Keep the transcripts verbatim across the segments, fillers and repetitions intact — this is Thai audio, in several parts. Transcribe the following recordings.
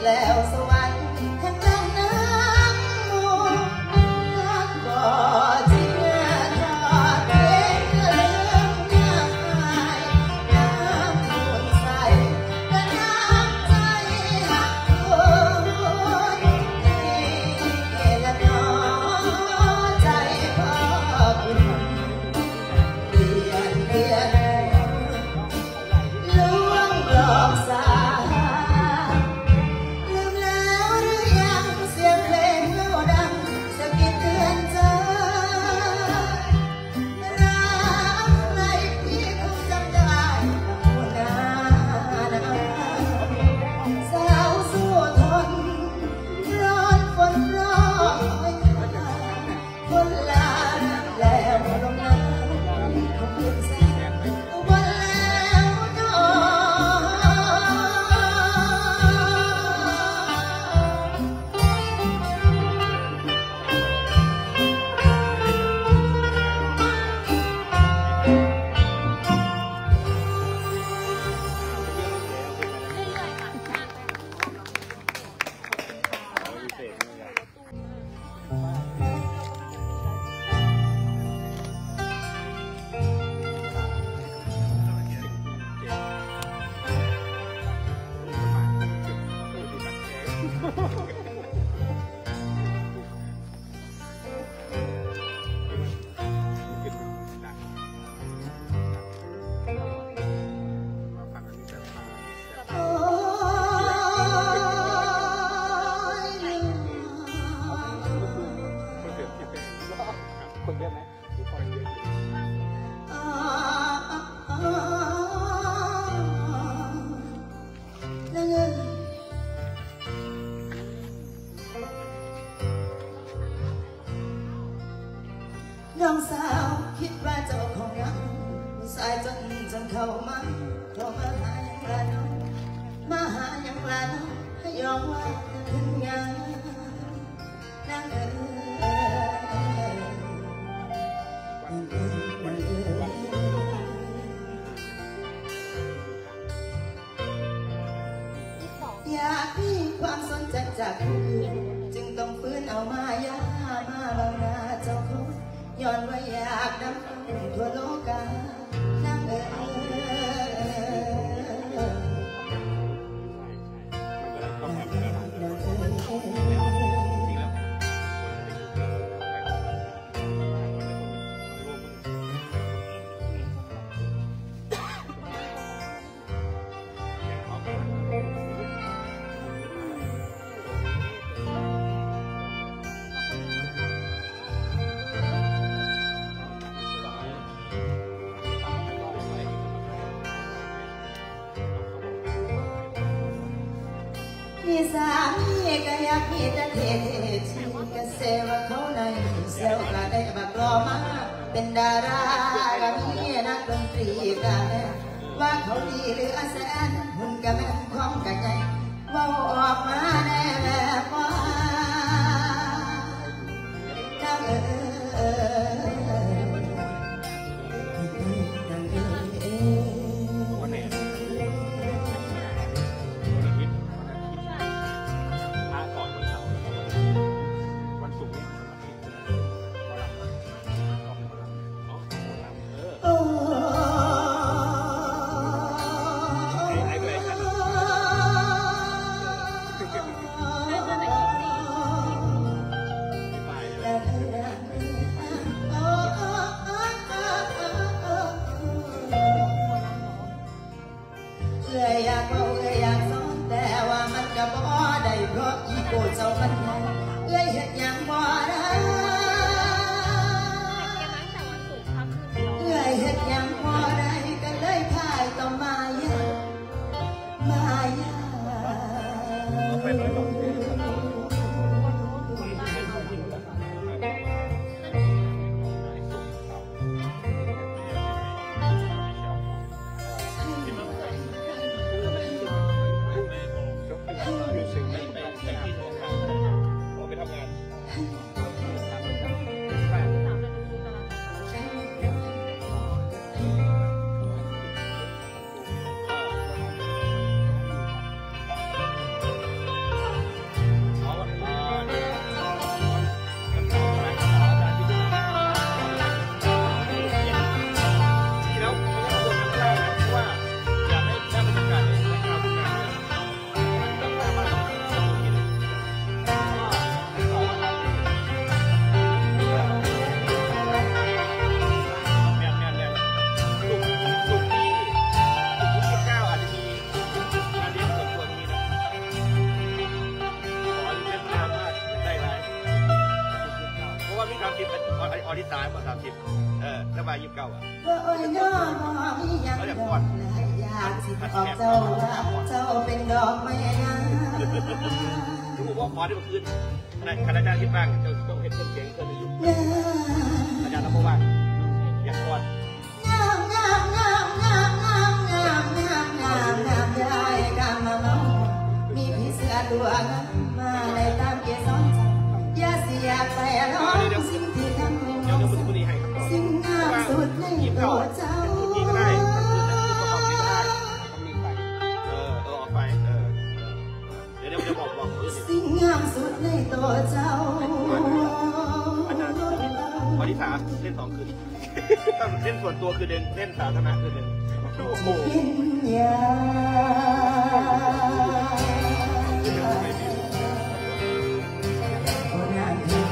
แล้วสวรรค์แห่งดังน้ำมูกก็จะทอดเลี้ยงเรื่องง่ายน้ำมูลใสและน้ำใจหักคนนี่ละน้อใจพ่อคุณเปลี่ยนเปลี่ยนลวงหลอกสาลืมแล้วหรือยังเสียงเพลงเล่าดังสะกิดเตือนใจรักใครพี่คงจำได้หัวหน้าสาวสู้ทนร้อนฝนร้อยคนลาแล้วลงน้ำคงเพียงแสนวันแล้วนอคนเยอะไหมมีคนเยอะน้องสาวคิดว่าเจ้าของยังสายจนจนเข้ามาเข้ามาหาอย่างไรน้องมาหาอย่างไรน้องให้ยอมว่าถึงงานนางเอ๋อยากมีความสนใจจากผู้อื่นจึงต้องฟื้นเอามายามาบางนาเจ้าของย้อนว่าอยากดำดิ่งทั่วโลกานางเอ๋มีสามีก็อยากมีแต่เท่ๆชีก็เซว่าเขาในเซลก็ได้มากรอมาเป็นดาราก็มีนักดนตรีกันว่าเขาดีหรือแสนหุ่นก็แม่นของกันไงว่าออกมาแน่แบบว่าถ้าเออเลยอยากเอาเลยอยากสอนแต่ว่ามันก็บ่ได้เพราะอีโก้เจ้ามันเลยเฮ็ดหยังบ่ได้เลยเฮ็ดหยังบ่ได้ก็เลยพ่ายต่อมายามายายี่สิบเก้าอ่ะว่าโอ้ยน้อมียังดอกหลายอย่างสิออกเจ้าว่าเจ้าเป็นดอกไม้งามรู้ว่าคอร์สที่มันขึ้นคณะอาจารย์คิดบ้างจะต้องเห็นคนเก่งเกินอายุอาจารย์รับว่าอยากคอร์สงามงามงามงามงามงามงามงามงามได้กามมาเมามีผีเสื้อตัวงามมาในตามเกียร์สอนอย่าเสียไปร้องสิ่งที่ทำให้น้องสิ่งงามสุดในตัวเจ้านี่ก็ได้มันคือนั่นคือประกอบนี้ก็ได้ต้องมีไฟเออเออออกไปเออเดี๋ยวเดี๋ยวจะบอกบอกอื่นสิ่งงามสุดในตัวเจ้าอาจารย์วันที่สามเล่นสองคืนต้องเล่นส่วนตัวคือเดินเล่นสาธารณะคือเดินโอ้โหเป็นยาโอ้นางเอ๋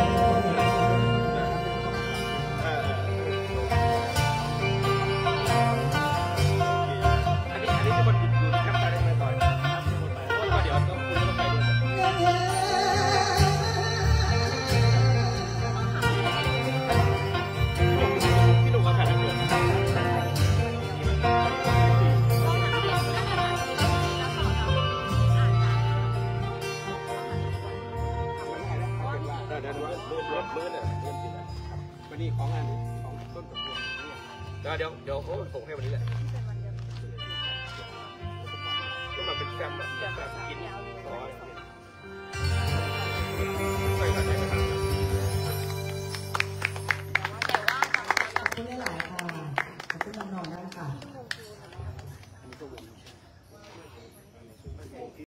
ยอันนี้อันนี้จะคนอยู่อยู่ที่แคมป์ได้ไหมต่อยเพราะว่าเดี๋ยวต้องคุยต้องไปด้วยพี่หนุ่มมาขายอะไรเดี๋ยวเดี๋ยวเลื่อนเลื่อนเลื่อนเลื่อนเนี่ยเลื่อนจริงนะวันนี้ของอันของต้นตะกั่วเดี๋ยวเดี๋ยวเดี๋ยวเขาส่งให้วันนี้แหละก็มาเป็นแซมแบบแบบกินซอส